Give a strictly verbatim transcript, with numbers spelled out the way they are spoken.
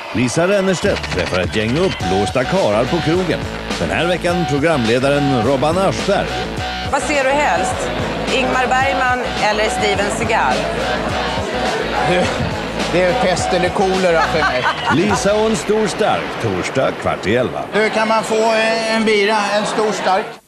Lisa Rennerstedt träffar ett gäng uppblåsta karar på krogen. Den här veckan programledaren Robban Aschberg. Vad ser du helst? Ingmar Bergman eller Steven Seagal? Du, det är pest eller kolera för mig. Lisa och en stor stark, torsdag kvart i elva. Hur kan man få en bira, en stor stark?